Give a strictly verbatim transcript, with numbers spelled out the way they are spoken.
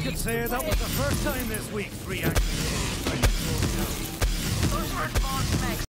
could say that was the first time this week three activities tried to slow me down. Those were advanced mechs.